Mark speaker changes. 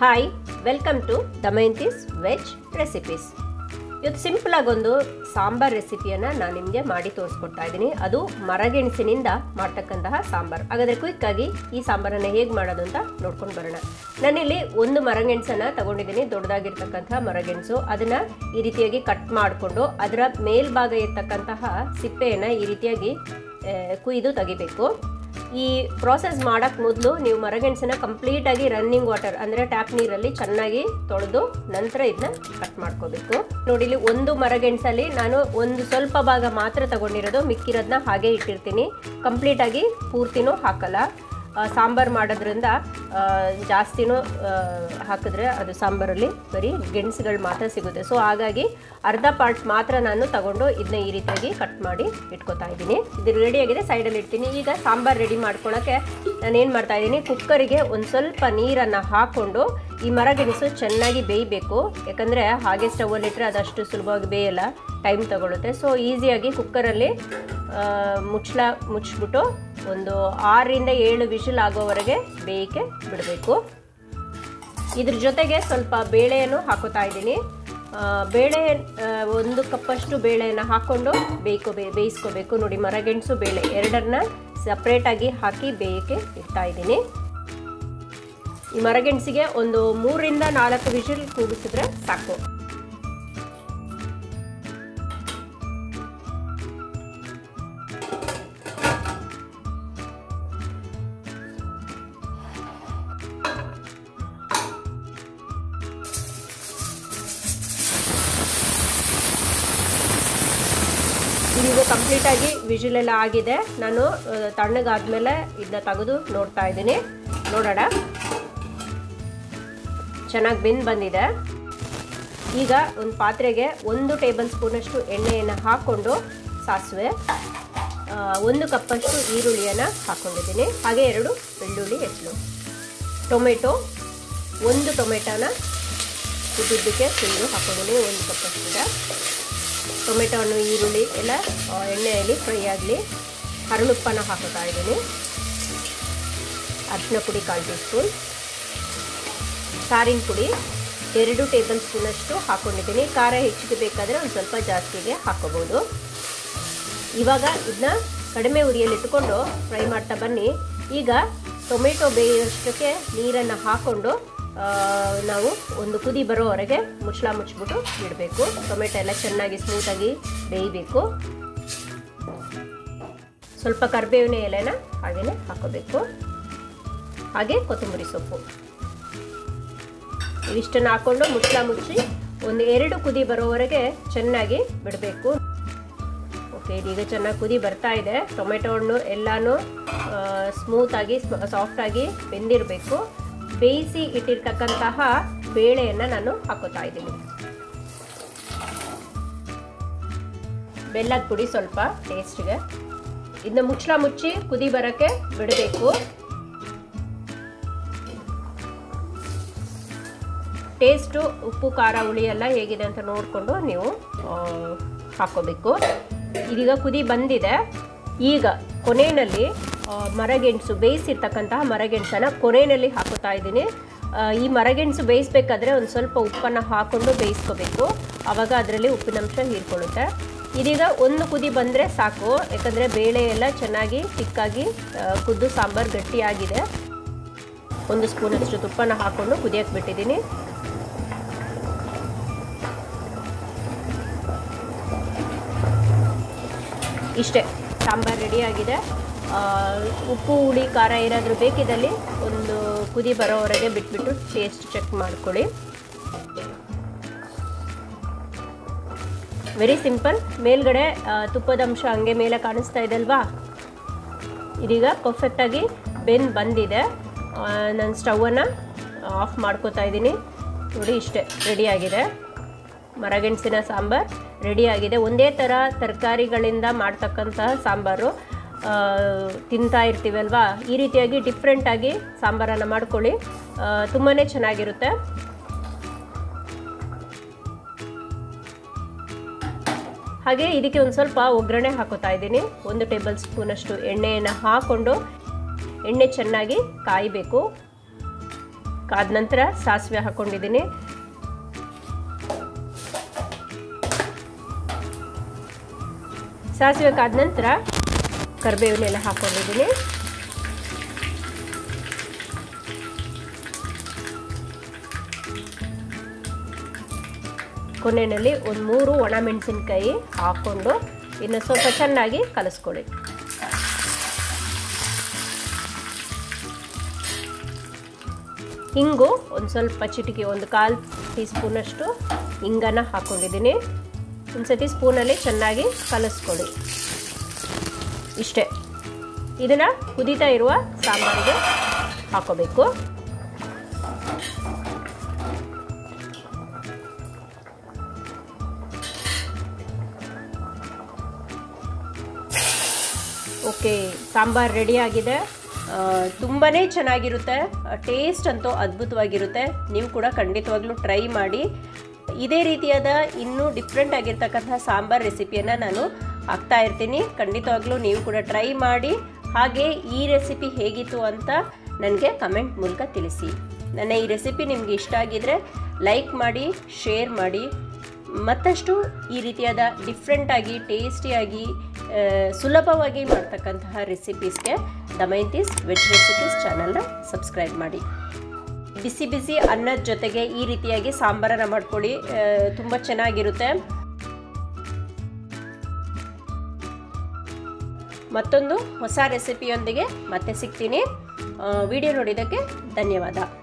Speaker 1: Hi welcome to Damayanti's veg recipes. ಇವತ್ತು simple ಆಗೊಂದು ಸಾಂಬಾರ್ ರೆಸಿಪಿಯನ್ನು ನಾನು ನಿಮಗೆ ಮಾಡಿ ತೋರಿಸ್ಕೊಡ್ತಾ ಇದ್ದೀನಿ. ಅದು ಮರಗೆಣಸಿನಿಂದ ಮಾಡ್ತಕ್ಕಂತಹ ಸಾಂಬಾರು. ಹಾಗಾದರೆ ಕ್ವಿಕ್ಕಾಗಿ ಈ ಸಾಂಬಾರನ್ನು ಹೇಗೆ ಮಾಡೋದು ಅಂತ ನೋಡ್ಕೊಂಡು ಬರೋಣ. ನಾನಿಲ್ಲಿ ಒಂದು ಮರಗೆಣಸನ್ನು ತಗೊಂಡಿದ್ದೀನಿ, ದೊಡ್ಡದಾಗಿರ್ತಕ್ಕಂತಹ ಮರಗೆಣಸು. ಅದನ್ನು ಈ ರೀತಿಯಾಗಿ ಕಟ್ ಮಾಡಿಕೊಂಡು ಅದರ ಮೇಲ್ಭಾಗ ಇರ್ತಕ್ಕಂತಹ ಸಿಪ್ಪೆಯನ್ನು ಈ ರೀತಿಯಾಗಿ ಕುಯ್ದು ತೆಗಿಬೇಕು. ಈ ಪ್ರಾಸೆಸ್ ಮಾಡೋಕ್ಕೆ ಮೊದಲು ನೀವು ಮರಗೆಣಸನ್ನ ಕಂಪ್ಲೀಟಾಗಿ ರನ್ನಿಂಗ್ ವಾಟರ್ ಅಂದರೆ ಟ್ಯಾಪ್ ನೀರಲ್ಲಿ ಚೆನ್ನಾಗಿ ತೊಳೆದು ನಂತರ ಇದನ್ನ ಕಟ್ ಮಾಡ್ಕೋಬೇಕು. ನೋಡಿ, ಇಲ್ಲಿ ಒಂದು ಮರಗೆಣಸಲ್ಲಿ ನಾನು ಒಂದು ಸ್ವಲ್ಪ ಭಾಗ ಮಾತ್ರ ತಗೊಂಡಿರೋದು, ಮಿಕ್ಕಿರೋದನ್ನ ಹಾಗೆ ಇಟ್ಟಿರ್ತೀನಿ. ಕಂಪ್ಲೀಟಾಗಿ ಪೂರ್ತಿನೂ ಹಾಕಲ್ಲ. ಸಾಂಬಾರು ಮಾಡೋದ್ರಿಂದ ಜಾಸ್ತಿನೂ ಹಾಕಿದ್ರೆ ಅದು ಸಾಂಬಾರಲ್ಲಿ ಬರೀ ಗೆಣಸುಗಳು ಮಾತ್ರ ಸಿಗುತ್ತೆ. ಸೊ ಹಾಗಾಗಿ ಅರ್ಧ ಪಾರ್ಟ್ ಮಾತ್ರ ನಾನು ತಗೊಂಡು ಇದನ್ನ ಈ ರೀತಿಯಾಗಿ ಕಟ್ ಮಾಡಿ ಇಟ್ಕೊತಾ ಇದ್ದೀನಿ. ಇದು ರೆಡಿಯಾಗಿದೆ, ಸೈಡಲ್ಲಿ ಇಡ್ತೀನಿ. ಈಗ ಸಾಂಬಾರು ರೆಡಿ ಮಾಡ್ಕೊಳ್ಳೋಕ್ಕೆ ನಾನೇನು ಮಾಡ್ತಾ ಇದ್ದೀನಿ, ಕುಕ್ಕರಿಗೆ ಒಂದು ಸ್ವಲ್ಪ ನೀರನ್ನು ಹಾಕ್ಕೊಂಡು ಈ ಮರಗೆಣಸು ಚೆನ್ನಾಗಿ ಬೇಯಬೇಕು. ಯಾಕಂದರೆ ಹಾಗೆ ಸ್ಟವಲ್ಲಿಟ್ಟರೆ ಅದಷ್ಟು ಸುಲಭವಾಗಿ ಬೇಯಲ್ಲ, ಟೈಮ್ ತಗೊಳುತ್ತೆ. ಸೊ ಈಸಿಯಾಗಿ ಕುಕ್ಕರಲ್ಲಿ ಮುಚ್ಚಿಬಿಟ್ಟು ಒಂದು 6-7 ವಿಷಲ್ ಆಗೋವರೆಗೆ ಬೇಯಕ್ಕೆ ಬಿಡಬೇಕು. ಇದ್ರ ಜೊತೆಗೆ ಸ್ವಲ್ಪ ಬೇಳೆಯನ್ನು ಹಾಕೋತಾ ಇದ್ದೀನಿ. ಬೇಳೆ 1 ಕಪ್ಪಷ್ಟು ಬೇಳೆಯನ್ನು ಹಾಕ್ಕೊಂಡು ಬೇಯಿಸ್ಕೋಬೇಕು. ನೋಡಿ, ಮರಗೆಣಸು ಬೇಳೆ ಎರಡನ್ನ ಸಪ್ರೇಟಾಗಿ ಹಾಕಿ ಬೇಯಕ್ಕೆ ಇಡ್ತಾ ಇದ್ದೀನಿ. ಈ ಮರಗೆಣಸಿಗೆ ಒಂದು 3-4 ವಿಷಲ್ ಕೂಗಿಸಿದ್ರೆ ಸಾಕು. ಈಗ ಕಂಪ್ಲೀಟಾಗಿ ವಿಜಿಲೆಲ್ಲ ಆಗಿದೆ. ನಾನು ತಣ್ಣಗಾದ್ಮೇಲೆ ಇದನ್ನ ತೆಗೆದು ನೋಡ್ತಾ ಇದ್ದೀನಿ. ನೋಡೋಣ, ಚೆನ್ನಾಗಿ ಬೆಂದು ಬಂದಿದೆ. ಈಗ ಒಂದು ಪಾತ್ರೆಗೆ 1 ಟೇಬಲ್ ಸ್ಪೂನಷ್ಟು ಎಣ್ಣೆಯನ್ನು ಹಾಕ್ಕೊಂಡು ಸಾಸಿವೆ, 1 ಕಪ್ಪಷ್ಟು ಈರುಳ್ಳಿಯನ್ನು ಹಾಕ್ಕೊಂಡಿದ್ದೀನಿ. ಹಾಗೆ 2 ಬೆಳ್ಳುಳ್ಳಿ ಹೆಸರು, ಟೊಮೆಟೊ, 1 ಟೊಮೆಟೊನ ಉದ್ದುದ್ದಕ್ಕೆ ಸುಲಿದು ಹಾಕ್ಕೊಂಡಿದ್ದೀನಿ. 1 ಕಪ್ಪಷ್ಟಿದೆ. ಟೊಮೆಟೊ ಹಣ್ಣು, ಈರುಳ್ಳಿ ಎಲ್ಲ ಎಣ್ಣೆಯಲ್ಲಿ ಫ್ರೈ ಆಗಲಿ. ಹರಳುಪ್ಪನ್ನು ಹಾಕೋತಾ ಇದ್ದೀನಿ. ಅರಿಶಿನ ಪುಡಿ 1/4 ಟೀ ಸ್ಪೂನ್, ಸಾರಿನ ಪುಡಿ 2 ಟೇಬಲ್ ಸ್ಪೂನಷ್ಟು ಹಾಕ್ಕೊಂಡಿದ್ದೀನಿ. ಖಾರ ಹೆಚ್ಚಿಗೆ ಬೇಕಾದರೆ ಒಂದು ಸ್ವಲ್ಪ ಜಾಸ್ತಿಗೆ ಹಾಕ್ಕೋಬೋದು. ಇವಾಗ ಇದನ್ನ ಕಡಿಮೆ ಉರಿಯಲ್ಲಿ ಇಟ್ಕೊಂಡು ಫ್ರೈ ಮಾಡ್ತಾ ಬನ್ನಿ. ಈಗ ಟೊಮೆಟೊ ಬೇಯೋಷ್ಟಕ್ಕೆ ನೀರನ್ನು ಹಾಕ್ಕೊಂಡು ನಾವು ಒಂದು ಕುದಿ ಬರೋವರೆಗೆ ಮುಚ್ಚಿಬಿಟ್ಟು ಇಡಬೇಕು. ಟೊಮೆಟೊ ಎಲ್ಲ ಚೆನ್ನಾಗಿ ಸ್ಮೂತಾಗಿ ಬೇಯಬೇಕು. ಸ್ವಲ್ಪ ಕರಿಬೇವಿನ ಎಲೆನ ಹಾಗೆಯೇ ಹಾಕೋಬೇಕು. ಹಾಗೆ ಕೊತ್ತಂಬರಿ ಸೊಪ್ಪು ಇವಿಷ್ಟನ್ನು ಹಾಕ್ಕೊಂಡು ಮುಚ್ಚಿ ಒಂದು 2 ಕುದಿ ಬರೋವರೆಗೆ ಚೆನ್ನಾಗಿ ಬಿಡಬೇಕು. ಓಕೆ, ಇದೀಗ ಚೆನ್ನಾಗಿ ಕುದಿ ಬರ್ತಾ ಇದೆ. ಟೊಮೆಟೊ ಹಣ್ಣು ಎಲ್ಲನೂ ಸ್ಮೂತಾಗಿ ಸಾಫ್ಟಾಗಿ ಬೆಂದಿರಬೇಕು. ಬೇಯಿಸಿ ಇಟ್ಟಿರ್ತಕ್ಕಂತಹ ಬೇಳೆಯನ್ನು ನಾನು ಹಾಕೋತಾ ಇದ್ದೀನಿ. ಬೆಲ್ಲದ ಪುಡಿ ಸ್ವಲ್ಪ ಟೇಸ್ಟ್ಗೆ. ಇದನ್ನ ಮುಚ್ಚಿ ಕುದಿ ಬರೋಕ್ಕೆ ಬಿಡಬೇಕು. ಟೇಸ್ಟು ಉಪ್ಪು ಖಾರ ಹುಳಿ ಎಲ್ಲ ಹೇಗಿದೆ ಅಂತ ನೋಡಿಕೊಂಡು ನೀವು ಹಾಕೋಬೇಕು. ಇದೀಗ ಕುದಿ ಬಂದಿದೆ. ಈಗ ಕೊನೆಯಲ್ಲಿ ಮರಗೆಣಸು ಬೇಯಿಸಿರ್ತಕ್ಕಂತಹ ಮರಗೆಣಸನ್ನು ಕೊನೆಯಲ್ಲಿ ಹಾಕೋತಾ ಇದ್ದೀನಿ. ಈ ಮರಗೆಣಸು ಬೇಯಿಸ್ಬೇಕಾದ್ರೆ ಒಂದು ಸ್ವಲ್ಪ ಉಪ್ಪನ್ನು ಹಾಕ್ಕೊಂಡು ಬೇಯಿಸ್ಕೋಬೇಕು. ಆವಾಗ ಅದರಲ್ಲಿ ಉಪ್ಪಿನಂಶ ಹೀರ್ಕೊಳ್ಳುತ್ತೆ. ಇದೀಗ 1 ಕುದಿ ಬಂದರೆ ಸಾಕು, ಯಾಕಂದರೆ ಬೇಳೆ ಎಲ್ಲ ಚೆನ್ನಾಗಿ ತಿಕ್ಕಾಗಿ ಕುದ್ದು ಸಾಂಬಾರು ಗಟ್ಟಿಯಾಗಿದೆ. 1 ಸ್ಪೂನಷ್ಟು ತುಪ್ಪನ ಹಾಕ್ಕೊಂಡು ಕುದಿಯಕ್ಕೆ ಬಿಟ್ಟಿದ್ದೀನಿ. ಇಷ್ಟೇ, ಸಾಂಬಾರು ರೆಡಿಯಾಗಿದೆ. ಉಪ್ಪು ಹುಳಿ ಖಾರ ಏನಾದರೂ ಬೇಕಿದ್ದಲ್ಲಿ ಒಂದು ಕುದಿ ಬರೋವರೆಗೆ ಬಿಟ್ಬಿಟ್ಟು ಟೇಸ್ಟ್ ಚೆಕ್ ಮಾಡ್ಕೊಳ್ಳಿ. Very simple. ಮೇಲ್ಗಡೆ ತುಪ್ಪದ ಅಂಶ ಹಂಗೆ ಮೇಲೆ ಕಾಣಿಸ್ತಾ ಇದೆ ಅಲ್ವಾ? ಇದೀಗ ಪರ್ಫೆಕ್ಟಾಗಿ ಬೆಂದು ಬಂದಿದೆ. ನಾನು ಸ್ಟವನ್ನು ಆಫ್ ಮಾಡ್ಕೋತಾ ಇದ್ದೀನಿ. ನೋಡಿ, ಇಷ್ಟೇ ರೆಡಿಯಾಗಿದೆ. ಮರಗೆಣಸಿನ ಸಾಂಬಾರು ರೆಡಿಯಾಗಿದೆ. ಒಂದೇ ಥರ ತರಕಾರಿಗಳಿಂದ ಮಾಡ್ತಕ್ಕಂತಹ ಸಾಂಬಾರು ತಿಂತಾ ಇರ್ತೀವಲ್ವಾ, ಈ ರೀತಿಯಾಗಿ ಡಿಫ್ರೆಂಟಾಗಿ ಸಾಂಬಾರನ್ನು ಮಾಡ್ಕೊಳ್ಳಿ, ತುಂಬಾ ಚೆನ್ನಾಗಿರುತ್ತೆ. ಹಾಗೆ ಇದಕ್ಕೆ ಒಂದು ಸ್ವಲ್ಪ ಒಗ್ಗರಣೆ ಹಾಕೋತಾ ಇದ್ದೀನಿ. 1 ಟೇಬಲ್ ಸ್ಪೂನಷ್ಟು ಎಣ್ಣೆಯನ್ನು ಹಾಕ್ಕೊಂಡು ಎಣ್ಣೆ ಚೆನ್ನಾಗಿ ಕಾಯಬೇಕು. ಕಾದ ನಂತರ ಸಾಸಿವೆ ಹಾಕ್ಕೊಂಡಿದ್ದೀನಿ. ಸಾಸಿವೆ ಕಾದ ನಂತರ ಕರಿಬೇವನ್ನೆಲ್ಲ ಹಾಕ್ಕೊಂಡಿದ್ದೀನಿ. ಕೊನೆಯಲ್ಲಿ ಒಂದು 3 ಒಣಮೆಣಸಿನ್ಕಾಯಿ ಹಾಕ್ಕೊಂಡು ಇನ್ನು ಸ್ವಲ್ಪ ಚೆನ್ನಾಗಿ ಕಲಿಸ್ಕೊಳ್ಳಿ. ಹಿಂಗು ಒಂದು ಸ್ವಲ್ಪ ಚಿಟಿಕೆ, ಒಂದು 1/4 ಟೀ ಸ್ಪೂನಷ್ಟು ಹಿಂಗನ್ನು ಹಾಕ್ಕೊಂಡಿದ್ದೀನಿ. ಒಂದು ಸತಿ ಸ್ಪೂನಲ್ಲಿ ಚೆನ್ನಾಗಿ ಕಲಿಸ್ಕೊಳ್ಳಿ. ಇಷ್ಟೇ. ಇದನ್ನು ಕುದೀತಾ ಇರುವ ಸಾಂಬಾರಿಗೆ ಹಾಕೋಬೇಕು. ಓಕೆ, ಸಾಂಬಾರು ರೆಡಿಯಾಗಿದೆ. ತುಂಬಾ ಚೆನ್ನಾಗಿರುತ್ತೆ. ಟೇಸ್ಟ್ ಅಂತೂ ಅದ್ಭುತವಾಗಿರುತ್ತೆ. ನೀವು ಕೂಡ ಖಂಡಿತವಾಗ್ಲೂ ಟ್ರೈ ಮಾಡಿ. ಇದೇ ರೀತಿಯಾದ ಇನ್ನೂ ಡಿಫ್ರೆಂಟ್ ಆಗಿರ್ತಕ್ಕಂಥ ಸಾಂಬಾರು ರೆಸಿಪಿಯನ್ನು ನಾನು ಹಾಕ್ತಾ ಇರ್ತೀನಿ. ಖಂಡಿತವಾಗ್ಲೂ ನೀವು ಕೂಡ ಟ್ರೈ ಮಾಡಿ. ಹಾಗೆ ಈ ರೆಸಿಪಿ ಹೇಗಿತ್ತು ಅಂತ ನನಗೆ ಕಮೆಂಟ್ ಮೂಲಕ ತಿಳಿಸಿ. ನನ್ನ ಈ ರೆಸಿಪಿ ನಿಮಗೆ ಇಷ್ಟ ಆಗಿದರೆ ಲೈಕ್ ಮಾಡಿ, ಶೇರ್ ಮಾಡಿ. ಮತ್ತಷ್ಟು ಈ ರೀತಿಯಾದ ಡಿಫ್ರೆಂಟಾಗಿ ಟೇಸ್ಟಿಯಾಗಿ ಸುಲಭವಾಗಿ ಮಾಡ್ತಕ್ಕಂತಹ ರೆಸಿಪೀಸ್ಗೆ ದಮಯಂತೀಸ್ ವೆಜ್ ರೆಸಿಪೀಸ್ ಚಾನಲ್ನ ಸಬ್ಸ್ಕ್ರೈಬ್ ಮಾಡಿ. ಬಿಸಿ ಬಿಸಿ ಅನ್ನದ ಜೊತೆಗೆ ಈ ರೀತಿಯಾಗಿ ಸಾಂಬಾರನ್ನು ಮಾಡ್ಕೊಳ್ಳಿ, ತುಂಬ ಚೆನ್ನಾಗಿರುತ್ತೆ. ಮತ್ತೊಂದು ಹೊಸ ರೆಸಿಪಿಯೊಂದಿಗೆ ಮತ್ತೆ ಸಿಗ್ತೀನಿ. ವಿಡಿಯೋ ನೋಡಿದ್ದಕ್ಕೆ ಧನ್ಯವಾದ.